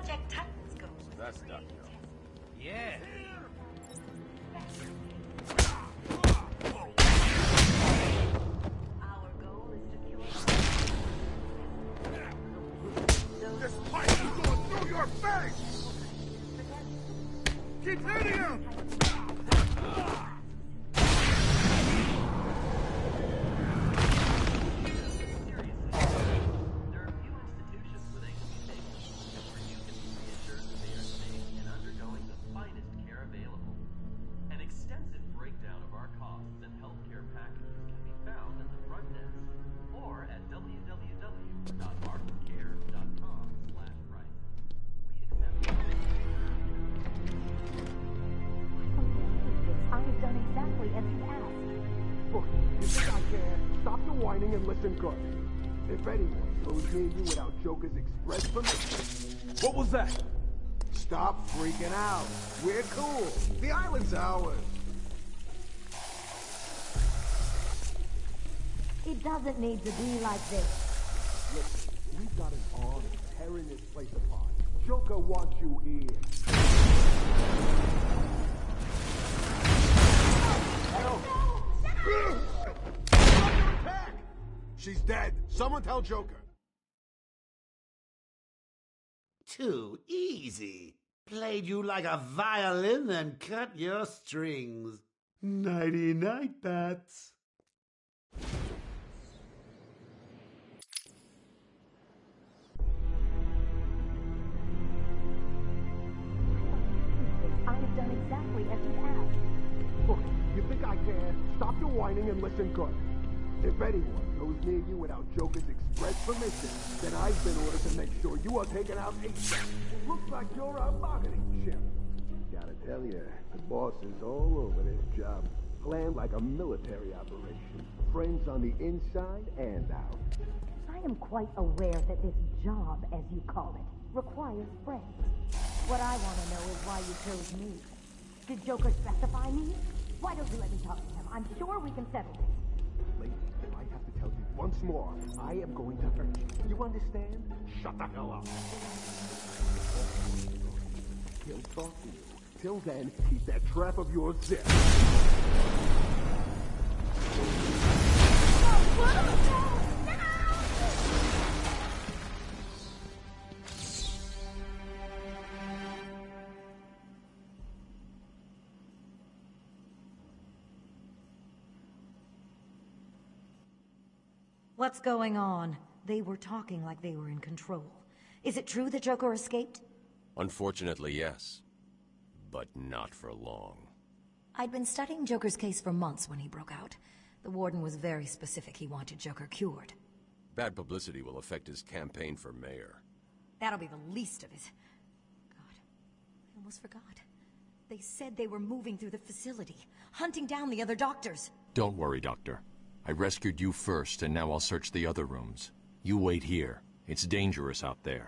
Project Titan's goal is to That's create not a good. test. Yeah. Our goal is to cure This pipe is going through your face! Keep hitting him! And listen good. If anyone goes near you without Joker's express permission... What was that? Stop freaking out. We're cool. The island's ours. It doesn't need to be like this. Listen, we've got an army tearing this place apart. Joker wants you here. No! She's dead. Someone tell Joker. Too easy. Played you like a violin and cut your strings. Nighty-night, bats. I have done exactly as you asked. Look, you think I care? Stop your whining and listen good. If anyone goes near you without Joker's express permission, then I've been ordered to make sure you are taken out ASAP. It looks like you're a bargaining chip. Gotta tell you, the boss is all over this job. Planned like a military operation. Friends on the inside and out. I am quite aware that this job, as you call it, requires friends. What I want to know is why you chose me. Did Joker specify me? Why don't you let me talk to him? I'm sure we can settle this. Lady, if I have to tell you once more, I am going to hurt you. You understand? Shut the hell up. He'll talk to you. Till then, keep that trap of yours zipped. What's going on? They were talking like they were in control. Is it true that Joker escaped? Unfortunately, yes. But not for long. I'd been studying Joker's case for months when he broke out. The Warden was very specific he wanted Joker cured. Bad publicity will affect his campaign for mayor. That'll be the least of it. God, I almost forgot. They said they were moving through the facility, hunting down the other doctors. Don't worry, Doctor. I rescued you first, and now I'll search the other rooms. You wait here. It's dangerous out there.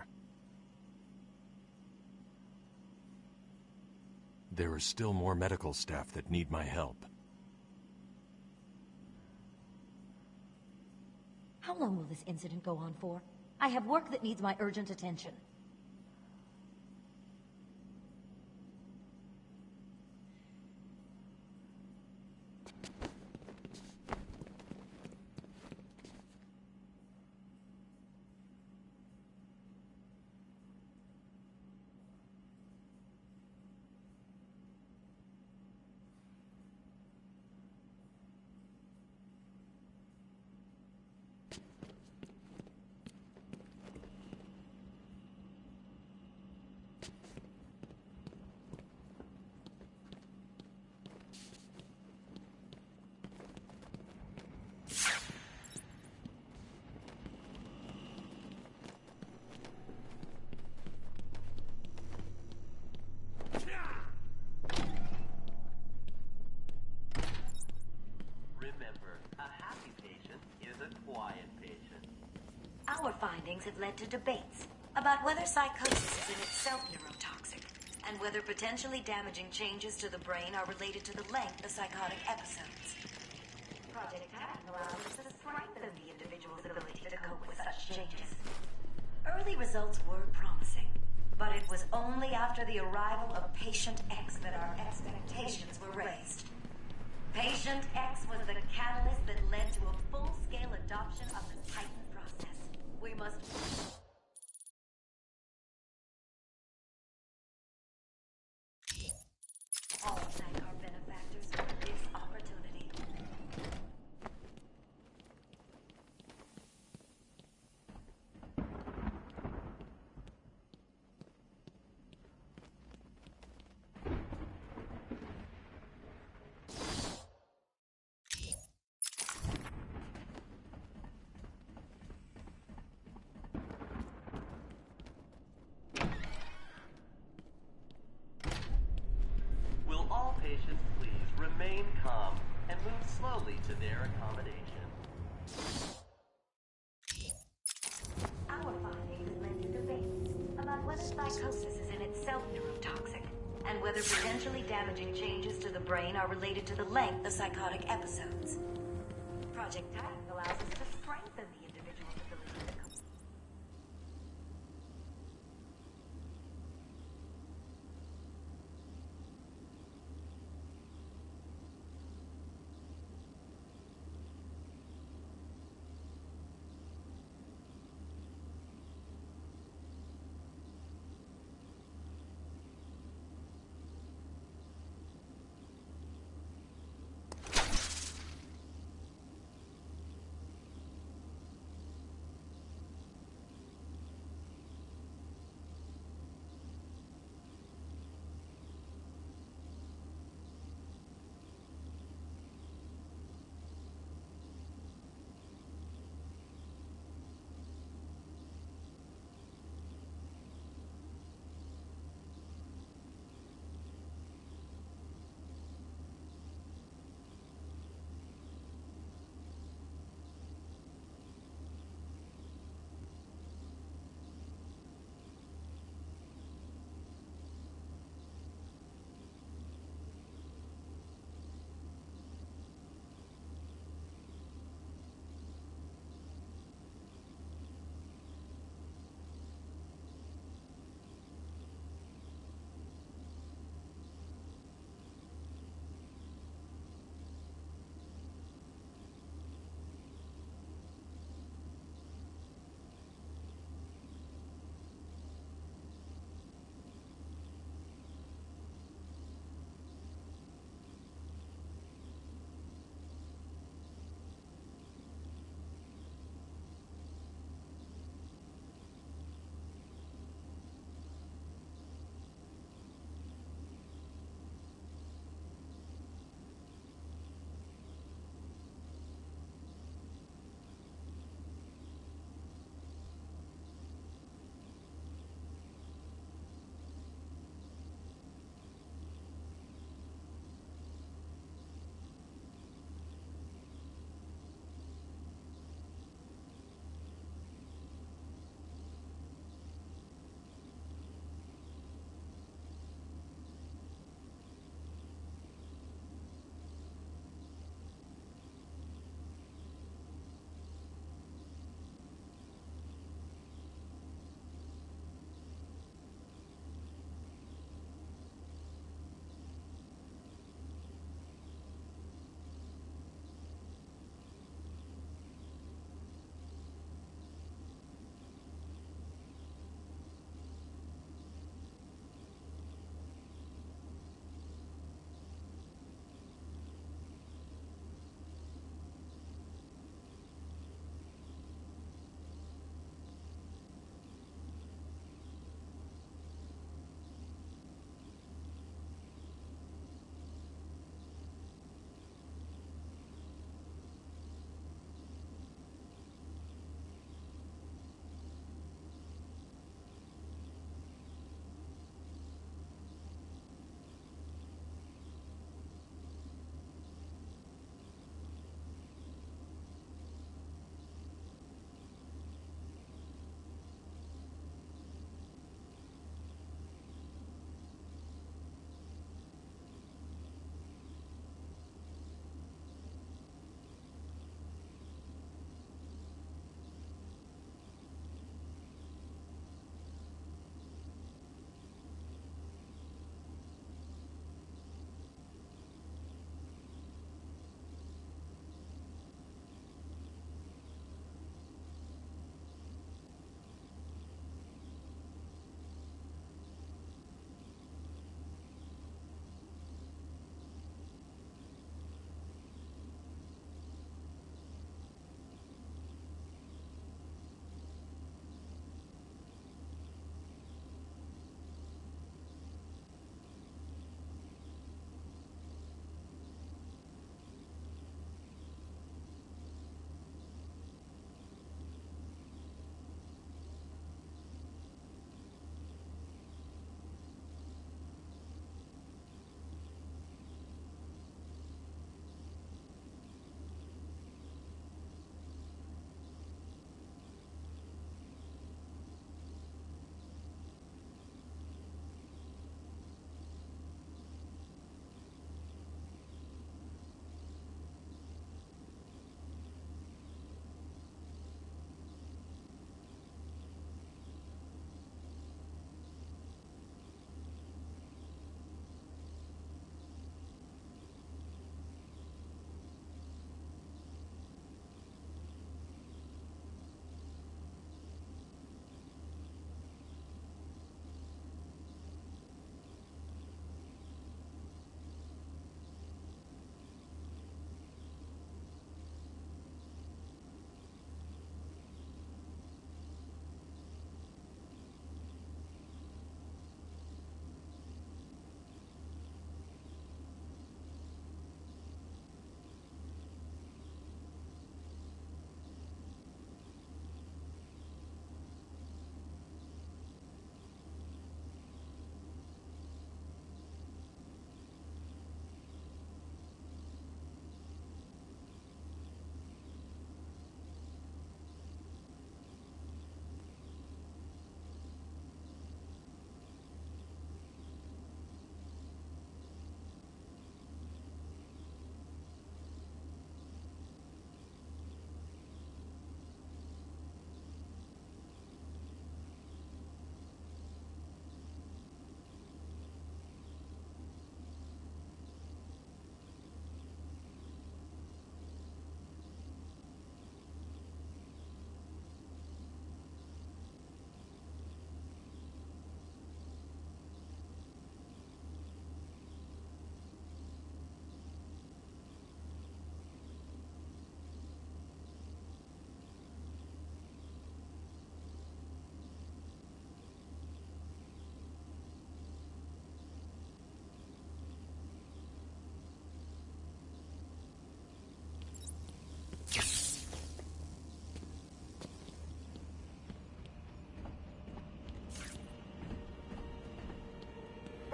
There are still more medical staff that need my help. How long will this incident go on for? I have work that needs my urgent attention. Our findings have led to debates about whether psychosis is in itself neurotoxic, and whether potentially damaging changes to the brain are related to the length of psychotic episodes. Project Titan allows us to strengthen the individual's ability to cope with such changes. Early results were promising, But it was only after the arrival of Patient X that our expectations were raised. Patient X was the catalyst that led to a full-scale adoption of the Titan process. We must... all thank our benefactors for this opportunity. Will all patients please remain calm and move slowly to their accommodation? Our findings led to debates about whether psychosis is in itself neurotoxic, and whether potentially damaging changes to the brain are related to the length of psychotic episodes. Project Titan allows us to strengthen the individual's ability to cope.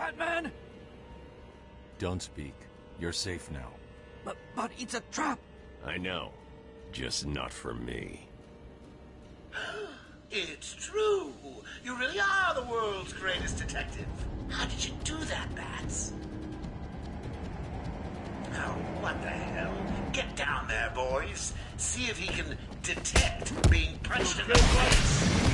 Batman! Don't speak. You're safe now. But it's a trap! I know. Just not for me. It's true. You really are the world's greatest detective. How did you do that, Bats? Oh, what the hell? Get down there, boys. See if he can detect being punched in the face.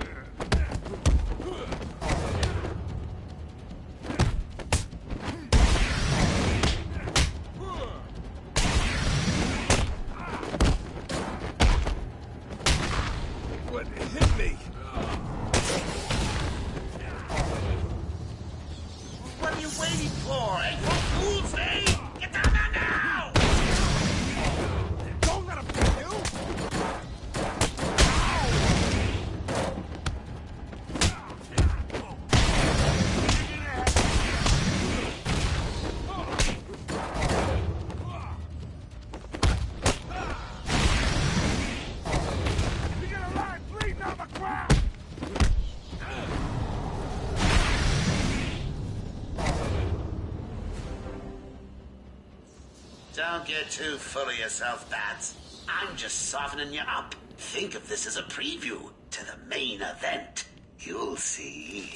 What hit me? What are you waiting for? April Fool's Day? Get down there now! Don't let him kill you! You get a line bleeding on the ground! Don't get too full of yourself, Bats. I'm just softening you up. Think of this as a preview to the main event. You'll see.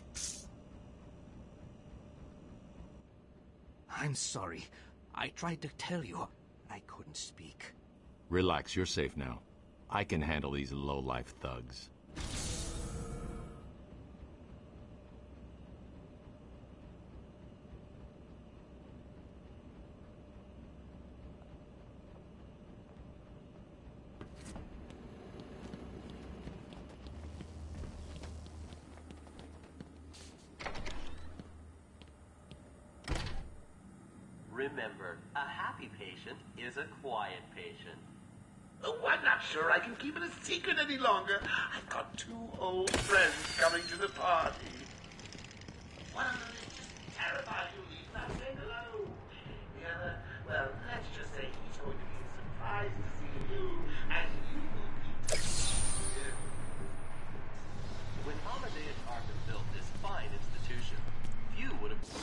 I'm sorry. I tried to tell you. I couldn't speak. Relax, you're safe now. I can handle these low-life thugs. Remember, a happy patient is a quiet patient. Oh, I'm not sure I can keep it a secret any longer. I've got 2 old friends coming to the party. One of them is just terrified of you, not saying hello. The other, well, let's just say he's going to be surprised to see you, and you will be too. When Amadeus Arkham built this fine institution, few would have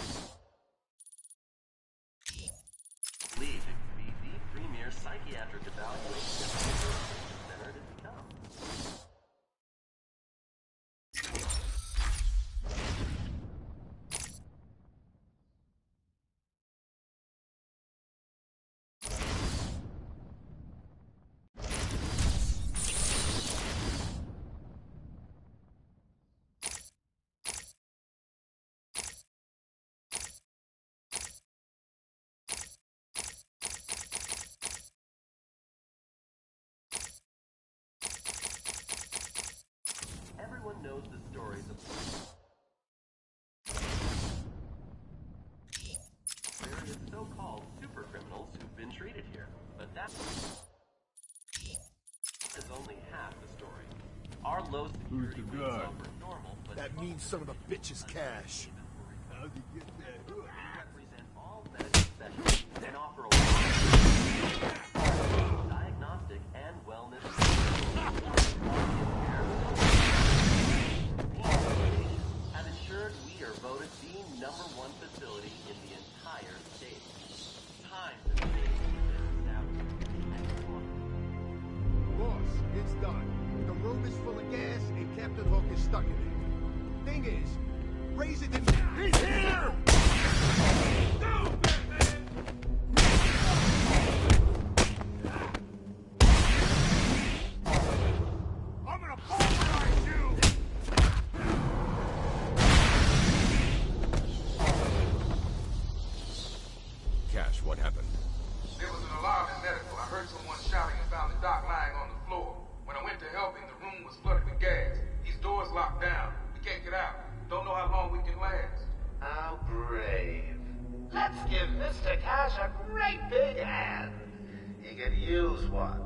believed it could be the premier psychiatric evaluation center it has become. Everyone knows the stories of various so-called super criminals who've been treated here, but that is only half the story. Our low security rates offer normal, but That means some of the bitch's cash. How'd you get that? Represent all medical specialties and offer a wide diagnostic and wellness have ensured we are voted the #1 facility in the entire state. Time to change this establishment. Boss, it's done. The room is full of gas and Captain Hook is stuck in it. Thing is, Razor didn't... He's here! Go, Batman! I'm gonna pulverize you! Cash, what happened? There was an alarm in medical. I heard someone shouting and found the doc lying on the floor. When I went to help him, the room was flooded with gas. These doors locked down. We can't get out. Don't know how long we can last. How brave. Let's give Mr. Cash a great big hand. He could use one.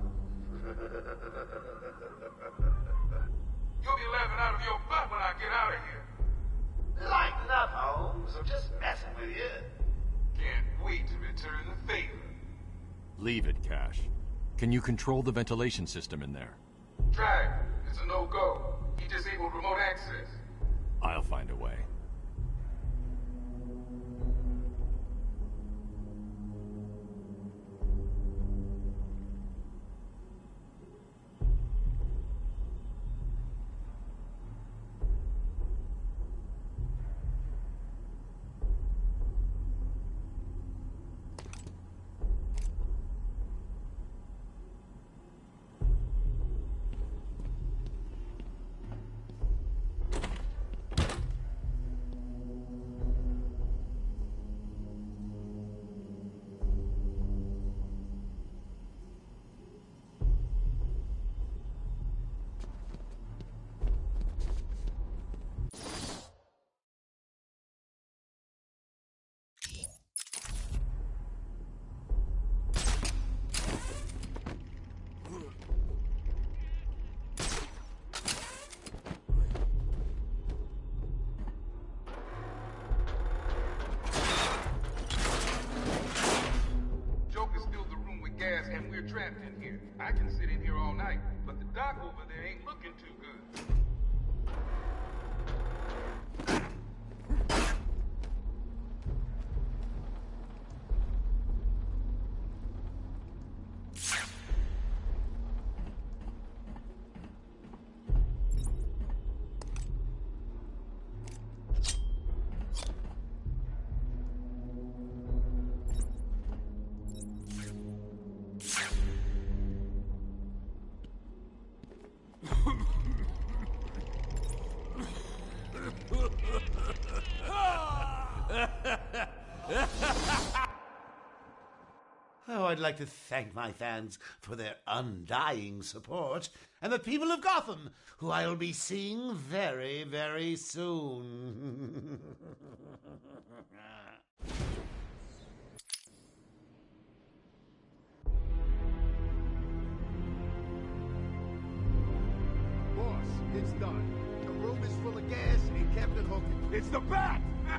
You'll be laughing out of your butt when I get out of here. Lighten up, Holmes. I'm just messing with you. Can't wait to return the favor. Leave it, Cash. Can you control the ventilation system in there? Tried. It's a no-go. He disabled remote access. I'll find a way. can sit in here all night, but the dock over there ain't looking too good. Oh, I'd like to thank my fans for their undying support, and the people of Gotham, who I'll be seeing very, very soon. Boss, it's done. The room is full of gas and Captain Hook. It's the Bat!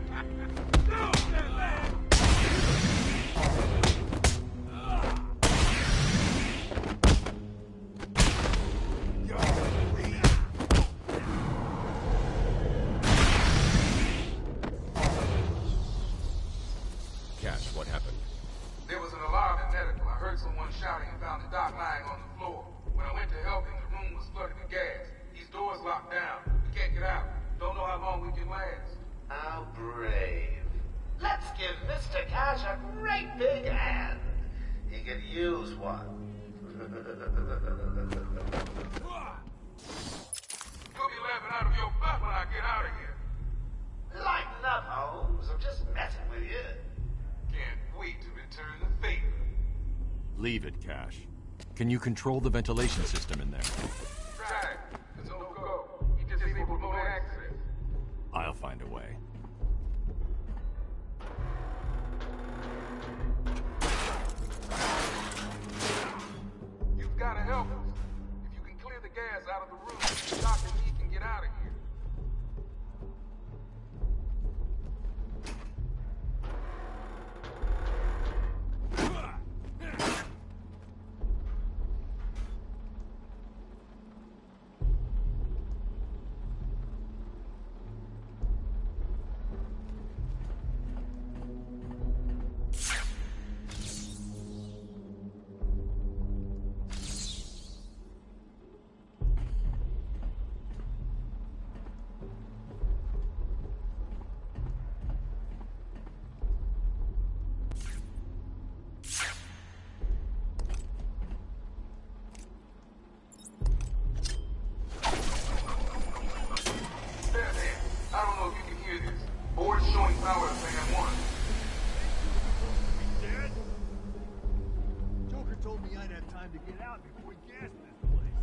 Cash, what happened? There was an alarm in medical. I heard someone shouting and found the doc lying on the floor. When I went to help him, the room was flooded with gas. These doors locked down. We can't get out. Don't know how long we can last. How brave. Let's give Mr. Cash a great big hand. He could use one. You'll be laughing out of your butt when I get out of here. Lighten up, Holmes. I'm just messing with you. Can't wait to return the favor. Leave it, Cash. Can you control the ventilation system in there? Try it. There's no go. He just disabled remote access. I'll find a way. You've got to help us. If you can clear the gas out of the room, the doctor and me can get out of here. I don't know if you can hear this. Board showing power to fan 1. Dead? Joker told me I'd have time to get out before he gassed this place.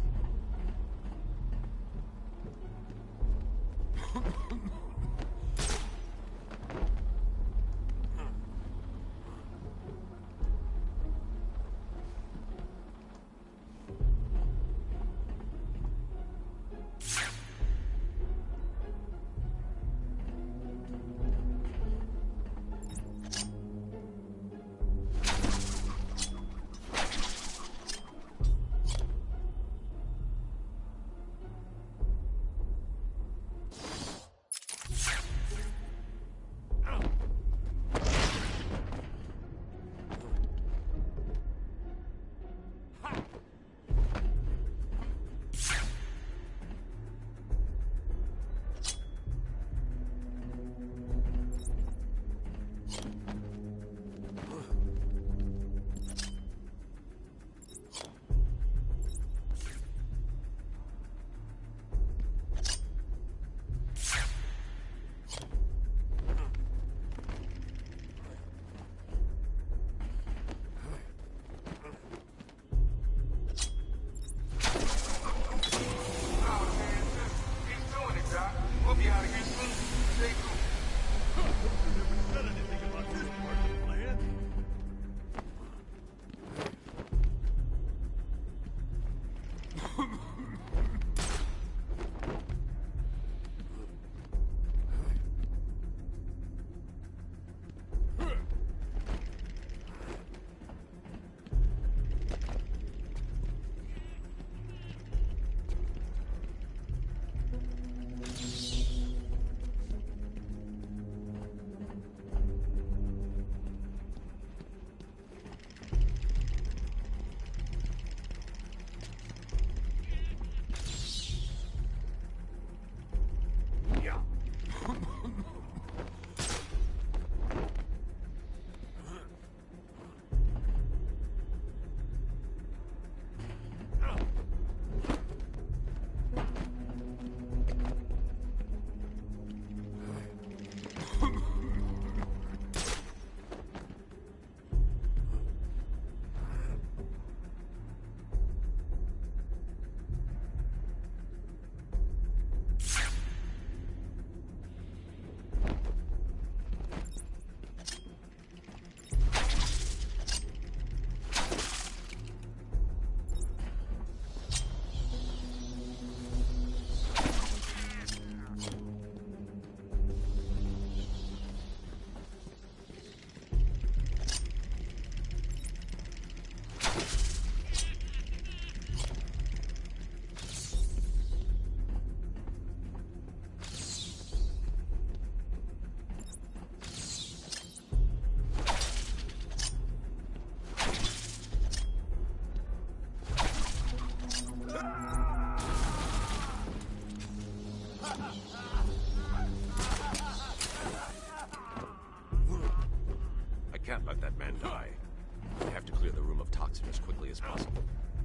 let that man die. I have to clear the room of toxin as quickly as possible.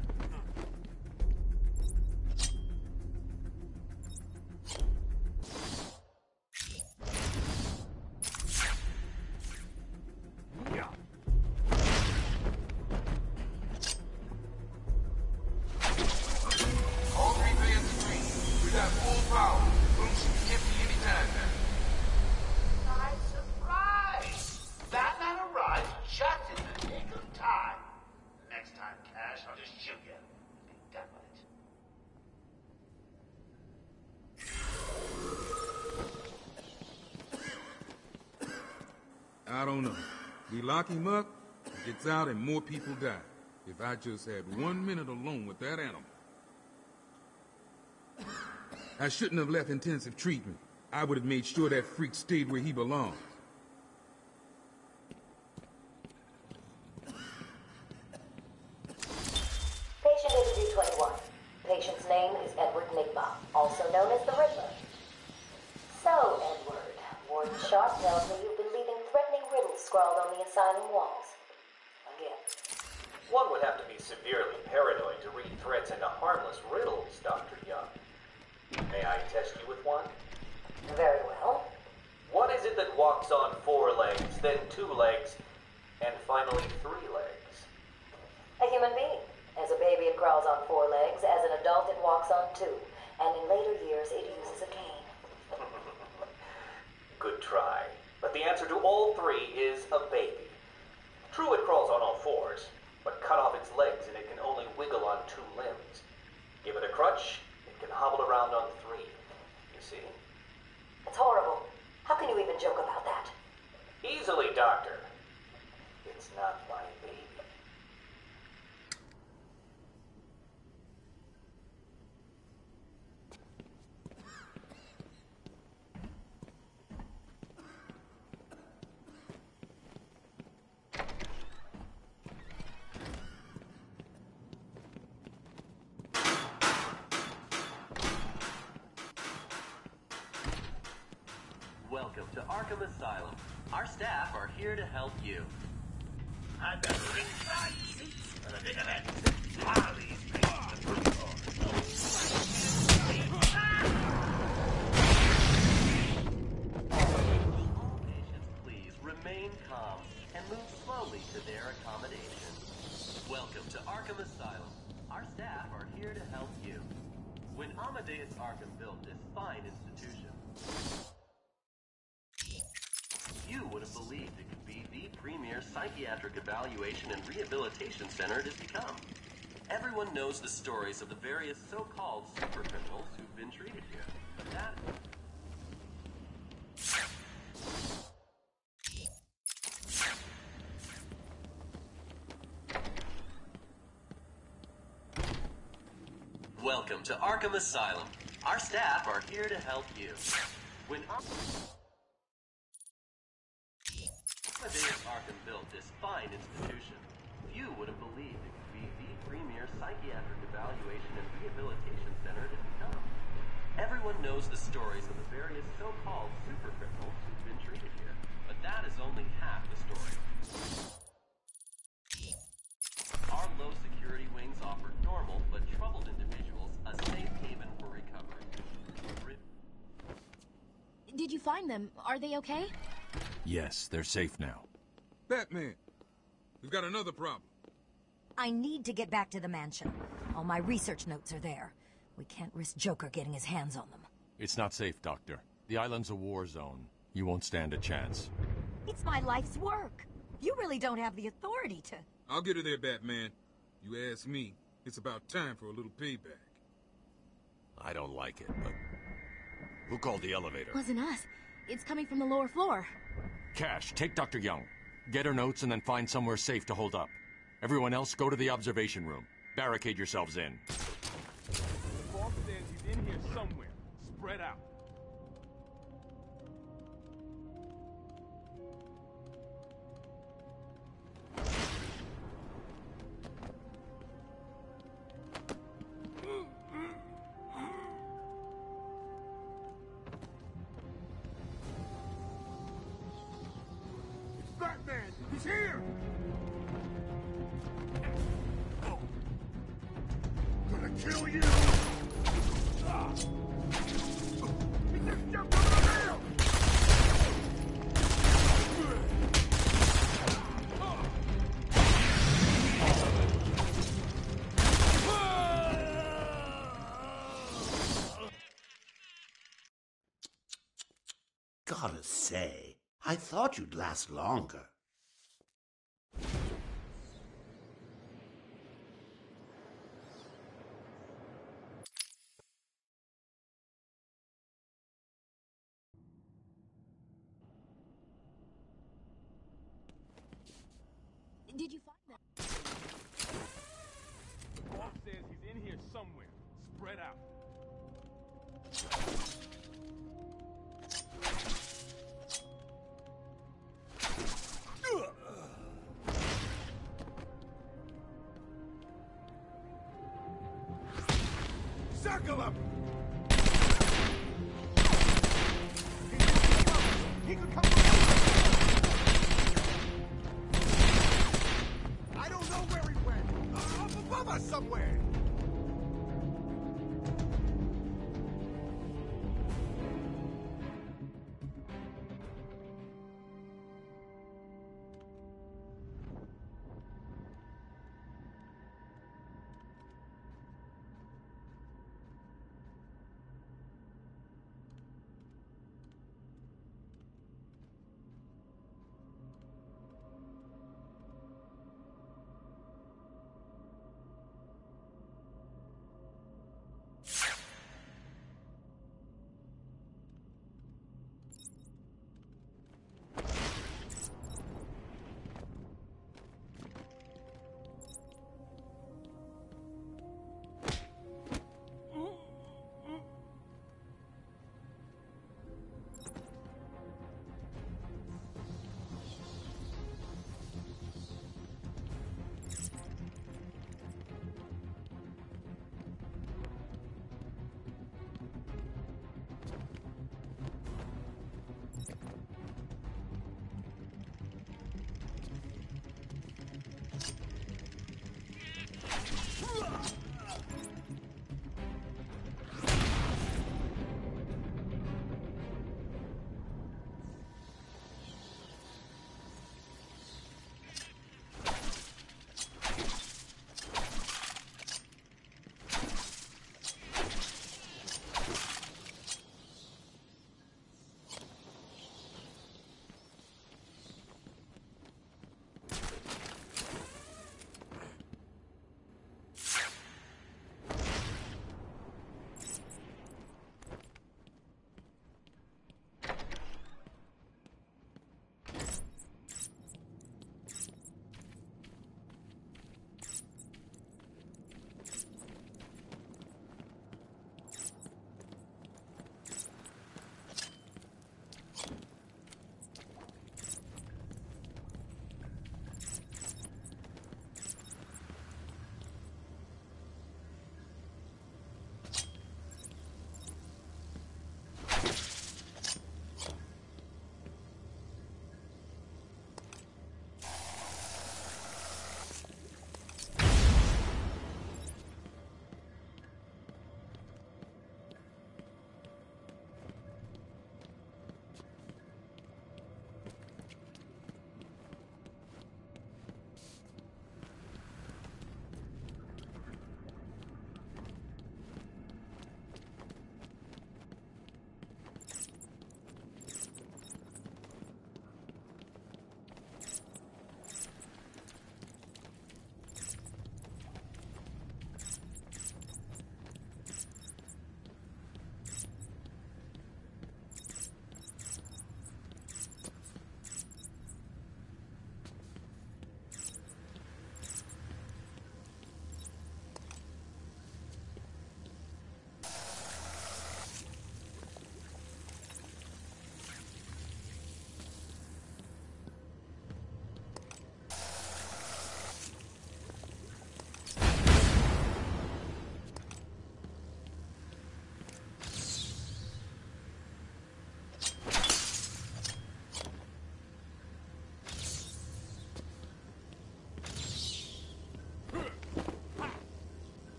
All 3 fans agree. We got full power. Room should be empty anytime now. Nice surprise! Batman arrived just in the nick of time. Next time, Cash, I'll just shoot you. Be done with it. I don't know. We lock him up, he gets out, and more people die. If I just had 1 minute alone with that animal. I shouldn't have left intensive treatment. I would have made sure that freak stayed where he belongs. Patient interview 21. Patient's name is Edward Nigma, also known as the Riddler. So, Edward, Warden Sharp tells me you've been leaving threatening riddles scrawled on the asylum walls. Again. One would have to be severely paranoid to read threats into harmless riddles, Dr. Young. May I test you with one? Very well. What is it that walks on 4 legs, then 2 legs, and finally 3 legs? A human being. As a baby, it crawls on 4 legs. As an adult, it walks on 2. And in later years, it uses a cane. Good try. But the answer to all 3 is a baby. True, it crawls on all 4s, but cut off its legs and it can only wiggle on 2 limbs. Give it a crutch, it can hobble around on 3. You see? It's horrible. How can you even joke about that? Easily, Doctor. It's not my baby. Welcome to Arkham Asylum. Our staff are here to help you. I've got ringside seats for the big event. Harley's All patients, please remain calm and move slowly to their accommodation. Welcome to Arkham Asylum. Our staff are here to help you. When Amadeus Arkham built this fine institution, you would have believed it could be the premier psychiatric evaluation and rehabilitation center it has become. Everyone knows the stories of the various so-called super criminals who've been treated here. But that... Welcome to Arkham Asylum. Our staff are here to help you. When Amadeus Arkham built this fine institution, few would have believed it could be the premier psychiatric evaluation and rehabilitation center it has become. Everyone knows the stories of the various so-called super criminals who've been treated here, but that is only half the story. Our low security wings offer normal but troubled individuals a safe haven for recovery. Did you find them? Are they okay? Yes, they're safe now. Batman, we've got another problem. I need to get back to the mansion. All my research notes are there. We can't risk Joker getting his hands on them. It's not safe, Doctor. The island's a war zone. You won't stand a chance. It's my life's work. You really don't have the authority to... I'll get her there, Batman. You ask me, it's about time for a little payback. I don't like it, but... Who called the elevator? Wasn't us. It's coming from the lower floor. Cash, take Dr. Young. Get her notes and then find somewhere safe to hold up. Everyone else, go to the observation room. Barricade yourselves in. The boss says he's in here somewhere. Spread out. Batman! He's here! kill you! He just jumped over the rail! Gotta say, I thought you'd last longer. Did you find them? The boss says he's in here somewhere. Spread out. Circle him! He could come I don't know where he went. Up above us somewhere.